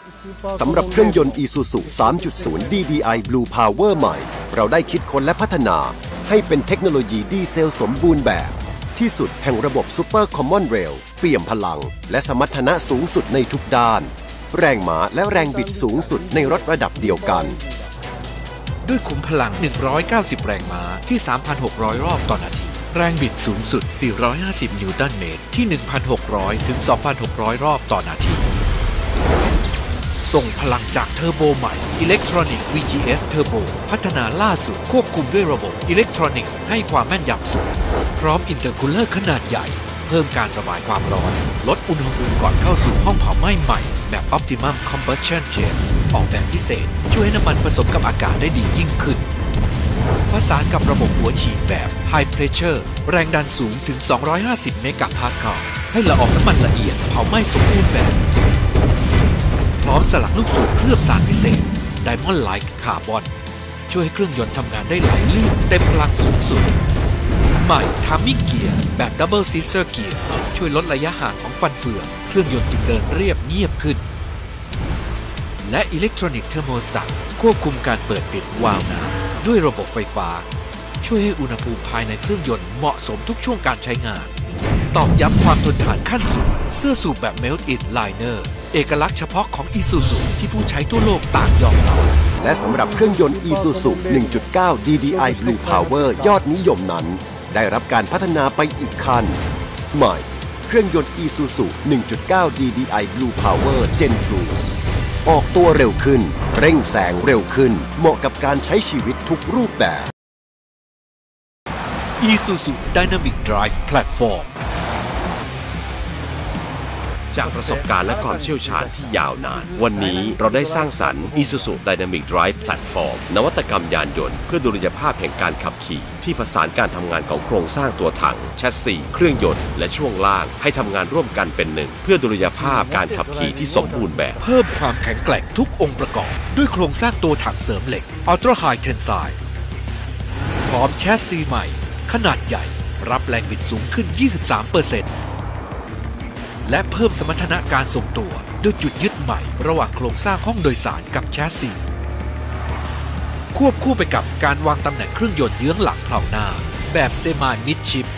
สำหรับเครื่องยนต์ Isuzu 3.0 DDI Blue Power ใหม่เราได้คิดค้นและพัฒนาให้เป็นเทคโนโลยีดีเซลสมบูรณ์แบบที่สุดแห่งระบบ Super Common Rail เปี่ยมพลังและสมรรถนะสูงสุดในทุกด้านแรงม้าและแรงบิดสูงสุดในรถระดับเดียวกันด้วยขุมพลัง190แรงม้าที่ 3,600 รอบต่อนาทีแรงบิดสูงสุด450นิวตันเมตรที่ 1,600 ถึง 2,600 รอบต่อนาทีส่งพลังจากเทอร์โบใหม่ Electronic VGS Turbo พัฒนาล่าสุดควบคุมด้วยระบบ Electronics ให้ความแม่นยำสูงพร้อมอินเตอร์คูลเลอร์ขนาดใหญ่เพิ่มการระบายความร้อนลดอุณหภูมิก่อนเข้าสู่ห้องเผาไหม้ใหม่แบบ Optimum Combustion Chamber ออกแบบพิเศษช่วยให้น้ำมันผสมกับอากาศได้ดียิ่งขึ้นประสานกับระบบหัวฉีดแบบ High Pressure แรงดันสูงถึง250เมกะพาสคาลให้ละอองน้ำมันละเอียดเผาไหม้สมบูรณ์แบบพร้อมสลักลูกสูบเคลือบสารพิเศษ Diamond Like Carbon ช่วยให้เครื่องยนต์ทำงานได้ไหลลื่นเต็มพลังสูงสุดใหม่ Timing Gear แบบ Double Scissor Gear ช่วยลดระยะห่างของฟันเฟืองเครื่องยนต์จึงเดินเรียบเงียบขึ้นและ Electronic Thermostat ควบคุมการเปิดปิดวาล์วน้ำด้วยระบบไฟฟ้าช่วยให้อุณหภูมิภายในเครื่องยนต์เหมาะสมทุกช่วงการใช้งานตอกย้ำความทนทานขั้นสุดเสื้อสูบแบบ Melt-in Liner เอกลักษณ์เฉพาะของ Isuzu ที่ผู้ใช้ทั่วโลกต่างยอมรับและสำหรับเครื่องยนต์ Isuzu 1.9 DDI Blue Power ยอดนิยมนั้นได้รับการพัฒนาไปอีกขั้นใหม่เครื่องยนต์ Isuzu 1.9 DDI Blue Power Gen 2ออกตัวเร็วขึ้นเร่งแซงเร็วขึ้นเหมาะกับการใช้ชีวิตทุกรูปแบบ Isuzu Dynamic Drive Platform จากประสบการณ์และความเชี่ยวชาญที่ยาวนานวันนี้เราได้สร้างสรรค์ Isuzu Dynamic Drive Platform นวัตกรรมยานยนต์เพื่อดุลยภาพแห่งการขับขี่ที่ผสานการทำงานของโครงสร้างตัวถังแชสซีเครื่องยนต์และช่วงล่างให้ทำงานร่วมกันเป็นหนึ่งเพื่อดุลยภาพการขับขี่ที่สมบูรณ์แบบเพิ่มความแข็งแกร่งทุกองค์ประกอบด้วยโครงสร้างตัวถังเสริมเหล็ก Ultra High Tensile พร้อมแชสซีใหม่ขนาดใหญ่รับแรงบิดสูงขึ้น 23%และเพิ่มสมรรถนะการทรงตัวด้วยจุดยึดใหม่ระหว่างโครงสร้างห้องโดยสารกับแชสซีควบคู่ไปกับการวางตำแหน่งเครื่องยนต์เยื้องหลังเผาหน้าแบบเซมามิดชิป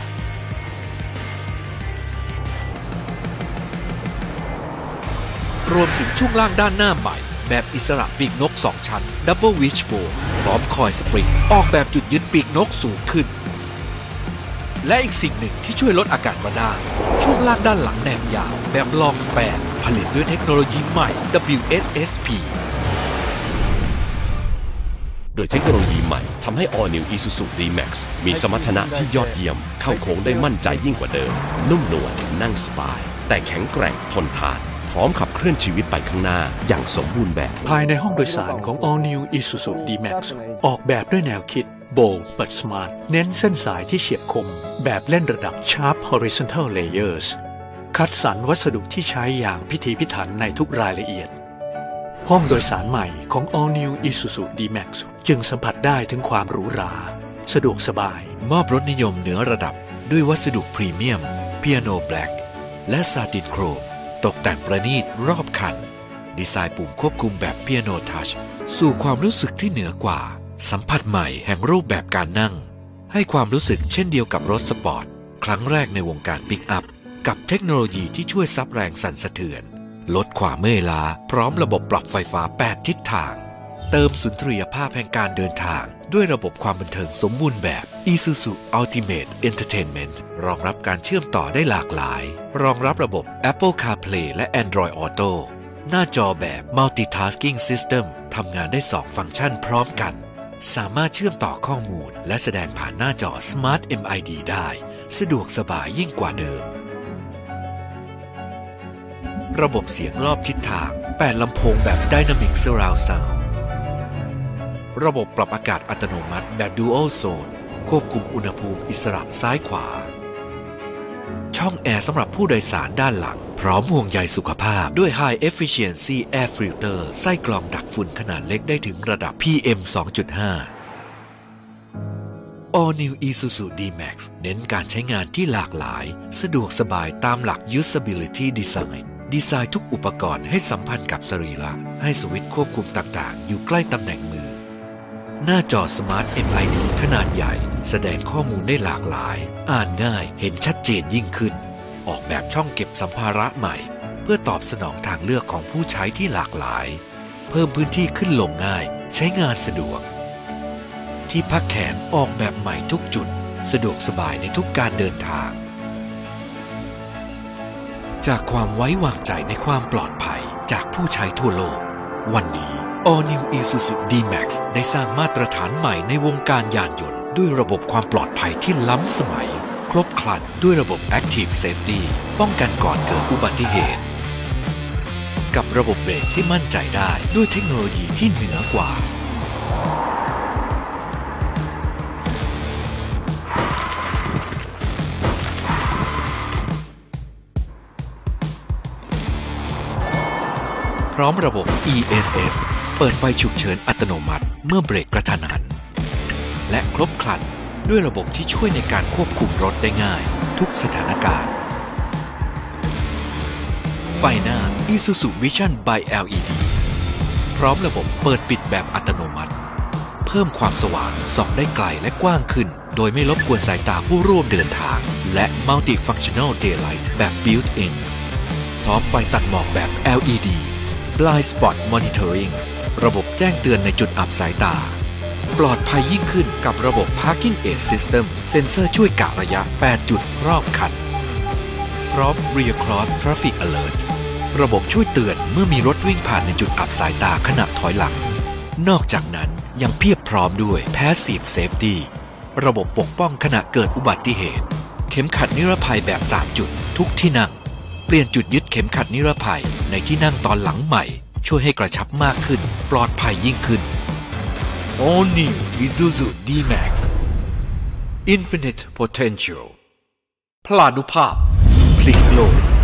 รวมถึงช่วงล่างด้านหน้าใหม่แบบอิสระปีกนก2ชั้น Double Wishbone พร้อมคอยสปริงออกแบบจุดยึดปีกนกสูงขึ้นและอีกสิ่งหนึ่งที่ช่วยลดอาการกระด้างช่วงล่างด้านหลังแนบยาวแบบ Long Span ผลิตด้วยเทคโนโลยีใหม่ WSSP โดยเทคโนโลยีใหม่ทำให้ All New Isuzu D-Max มีสมรรถนะที่ยอดเยี่ยมเข้าโค้งได้มั่นใจยิ่งกว่าเดิมนุ่มนวลนั่งสบายแต่แข็งแกร่งทนทานพร้อมขับเคลื่อนชีวิตไปข้างหน้าอย่างสมบูรณ์แบบภายในห้องโดยสารของ All New Isuzu D-Max ออกแบบด้วยแนวคิดBold but Smart เน้นเส้นสายที่เฉียบคมแบบเล่นระดับ Sharp Horizontal Layers คัดสรรวัสดุที่ใช้อย่างพิถีพิถันในทุกรายละเอียดห้องโดยสารใหม่ของ All New Isuzu D-Max จึงสัมผัสได้ถึงความหรูหราสะดวกสบายมอบรสนิยมเหนือระดับด้วยวัสดุพรีเมียม Piano Black และซาตินโครมตกแต่งประณีตรอบคันดีไซน์ปุ่มควบคุมแบบ Piano Touch สู่ความรู้สึกที่เหนือกว่าสัมผัสใหม่แห่งรูปแบบการนั่งให้ความรู้สึกเช่นเดียวกับรถสปอร์ตครั้งแรกในวงการปิกอัพกับเทคโนโลยีที่ช่วยซับแรงสั่นสะเทือนลดความเมื่อยล้าพร้อมระบบปรับไฟฟ้า8ทิศทางเติมสุนทรียภาพแห่งการเดินทางด้วยระบบความบันเทิงสมบูรณ์แบบ Isuzu Ultimate Entertainment รองรับการเชื่อมต่อได้หลากหลายรองรับระบบ Apple CarPlay และ Android Auto หน้าจอแบบ Multitasking System ทำงานได้2ฟังก์ชันพร้อมกันสามารถเชื่อมต่อข้อมูลและแสดงผ่านหน้าจอ Smart MID ได้สะดวกสบายยิ่งกว่าเดิมระบบเสียงรอบทิศทาง8ลำโพงแบบ Dynamic Surround Sound ระบบปรับอากาศอัตโนมัติแบบ Dual Zone ควบคุมอุณหภูมิอิสระซ้ายขวาช่องแอร์สำหรับผู้โดยสารด้านหลังพร้อมห่วงใยสุขภาพด้วย High Efficiency Air Filter ไส้กรองดักฝุ่นขนาดเล็กได้ถึงระดับ PM 2.5 All New Isuzu D-Max เน้นการใช้งานที่หลากหลายสะดวกสบายตามหลัก Usability Design ดีไซน์ทุกอุปกรณ์ให้สัมพันธ์กับสรีระให้สวิตช์ควบคุมต่างๆอยู่ใกล้ตำแหน่งมือหน้าจอ Smart MID ขนาดใหญ่แสดงข้อมูลได้หลากหลายอ่านง่ายเห็นชัดเจนยิ่งขึ้นออกแบบช่องเก็บสัมภาระใหม่เพื่อตอบสนองทางเลือกของผู้ใช้ที่หลากหลายเพิ่มพื้นที่ขึ้นลงง่ายใช้งานสะดวกที่พักแขนออกแบบใหม่ทุกจุดสะดวกสบายในทุกการเดินทางจากความไว้วางใจในความปลอดภัยจากผู้ใช้ทั่วโลกวันนี้ All New Isuzu D-Max ได้สร้างมาตรฐานใหม่ในวงการยานยนต์ด้วยระบบความปลอดภัยที่ล้ำสมัยครบครันด้วยระบบ Active Safety ป้องกันก่อนเกิดอุบัติเหตุกับระบบเบรกที่มั่นใจได้ด้วยเทคโนโลยีที่เหนือกว่าพร้อมระบบ ESF เปิดไฟฉุกเฉินอัตโนมัติเมื่อเบรกกระทันหันและครบครันด้วยระบบที่ช่วยในการควบคุมรถได้ง่ายทุกสถานการณ์ไฟหน้า Isuzu Vision by LED พร้อมระบบเปิดปิดแบบอัตโนมัติเพิ่มความสว่างส่องได้ไกลและกว้างขึ้นโดยไม่รบกวนสายตาผู้ร่วมเดินทางและ Multifunctional Daylight แบบ Built-in พร้อมไฟตัดหมอกแบบ LED Blind Spot Monitoring ระบบแจ้งเตือนในจุดอับสายตาปลอดภัยยิ่งขึ้นกับระบบ Parking Aid System เซ็นเซอร์ช่วยกะระยะ 8 จุดรอบคันพร้อม Rear Cross Traffic Alert ระบบช่วยเตือนเมื่อมีรถวิ่งผ่านในจุดอับสายตาขณะถอยหลังนอกจากนั้นยังเพียบพร้อมด้วย Passive Safety ระบบปกป้องขณะเกิดอุบัติเหตุเข็มขัดนิรภัยแบบ 3 จุดทุกที่นั่งเปลี่ยนจุดยึดเข็มขัดนิรภัยในที่นั่งตอนหลังใหม่ช่วยให้กระชับมากขึ้นปลอดภัยยิ่งขึ้น All New Isuzu D-Max Infinite Potential พลานุภาพพลิกโลก